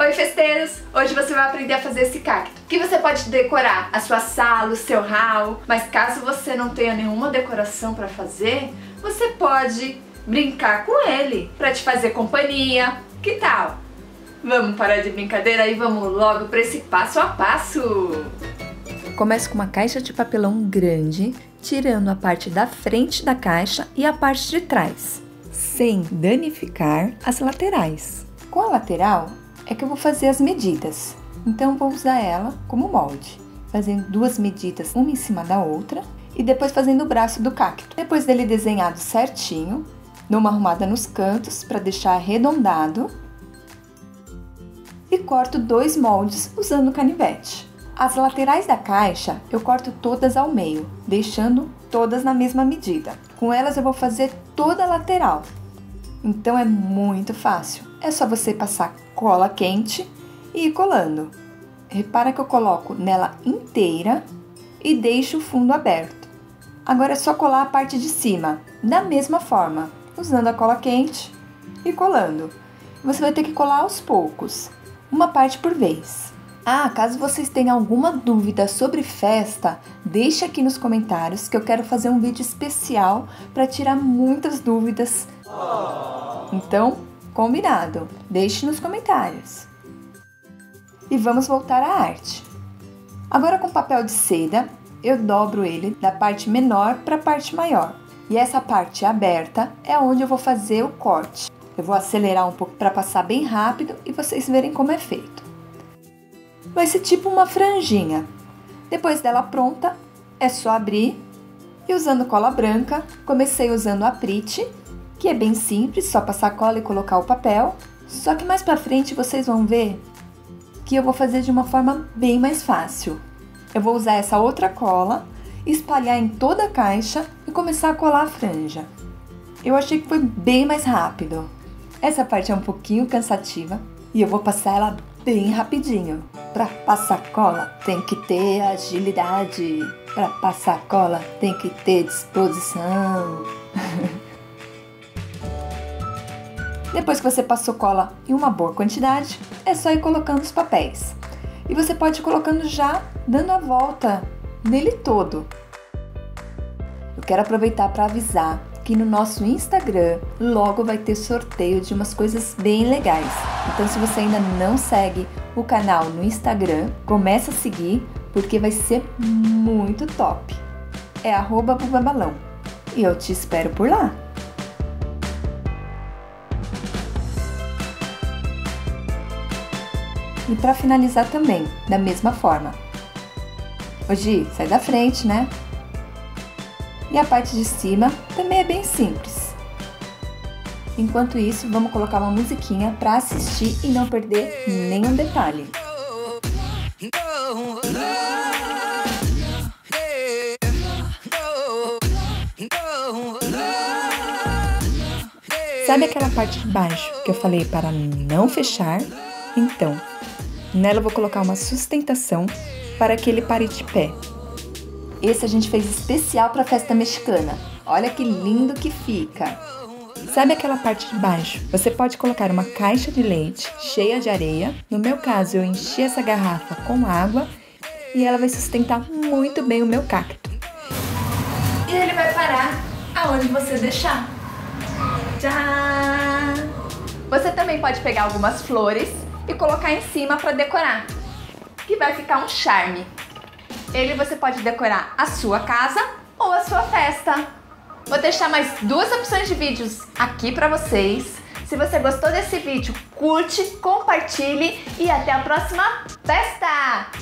Oi festeiros! Hoje você vai aprender a fazer esse cacto, que você pode decorar a sua sala, o seu hall, mas caso você não tenha nenhuma decoração para fazer, você pode brincar com ele para te fazer companhia. Que tal? Vamos parar de brincadeira e vamos logo para esse passo a passo! Comece com uma caixa de papelão grande, tirando a parte da frente da caixa e a parte de trás, sem danificar as laterais. Com a lateral é que eu vou fazer as medidas, então vou usar ela como molde, fazendo duas medidas uma em cima da outra e depois fazendo o braço do cacto. Depois dele desenhado certinho, dou uma arrumada nos cantos para deixar arredondado e corto dois moldes usando o canivete. As laterais da caixa eu corto todas ao meio, deixando todas na mesma medida. Com elas eu vou fazer toda a lateral. Então é muito fácil. É só você passar cola quente e ir colando. Repara que eu coloco nela inteira e deixo o fundo aberto. Agora é só colar a parte de cima, da mesma forma, usando a cola quente e colando. Você vai ter que colar aos poucos, uma parte por vez. Caso vocês tenham alguma dúvida sobre festa, deixe aqui nos comentários que eu quero fazer um vídeo especial para tirar muitas dúvidas. Então, combinado, deixe nos comentários. E vamos voltar à arte. Agora com papel de seda, eu dobro ele da parte menor para a parte maior. E essa parte aberta é onde eu vou fazer o corte. Eu vou acelerar um pouco para passar bem rápido e vocês verem como é feito. Vai ser tipo uma franjinha. Depois dela pronta, é só abrir. E usando cola branca, comecei usando a Prite, que é bem simples, só passar cola e colocar o papel. Só que mais pra frente vocês vão ver que eu vou fazer de uma forma bem mais fácil. Eu vou usar essa outra cola, espalhar em toda a caixa e começar a colar a franja. Eu achei que foi bem mais rápido. Essa parte é um pouquinho cansativa e eu vou passar ela bem rapidinho. Para passar cola tem que ter agilidade. Para passar cola tem que ter disposição. Depois que você passou cola em uma boa quantidade, é só ir colocando os papéis. E você pode ir colocando já dando a volta nele todo. Eu quero aproveitar para avisar que no nosso Instagram logo vai ter sorteio de umas coisas bem legais. Então se você ainda não segue o canal no Instagram, começa a seguir porque vai ser muito top. É @bubabalão e eu te espero por lá. E para finalizar também, da mesma forma. Ô Gi, sai da frente, né? E a parte de cima também é bem simples. Enquanto isso, vamos colocar uma musiquinha para assistir e não perder nenhum detalhe. Sabe aquela parte de baixo que eu falei para não fechar? Então, nela eu vou colocar uma sustentação para que ele pare de pé. Esse a gente fez especial para a festa mexicana. Olha que lindo que fica! Sabe aquela parte de baixo? Você pode colocar uma caixa de leite cheia de areia. No meu caso, eu enchi essa garrafa com água e ela vai sustentar muito bem o meu cacto. E ele vai parar aonde você deixar. Tchau! Você também pode pegar algumas flores e colocar em cima para decorar, que vai ficar um charme. Ele você pode decorar a sua casa ou a sua festa. Vou deixar mais duas opções de vídeos aqui para vocês. Se você gostou desse vídeo, curte, compartilhe e até a próxima festa!